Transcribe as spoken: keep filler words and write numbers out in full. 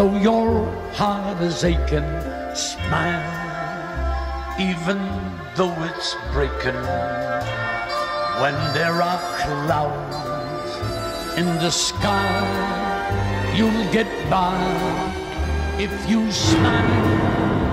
Though your heart is aching, smile, even though it's breaking. When there are clouds in the sky, you'll get by if you smile.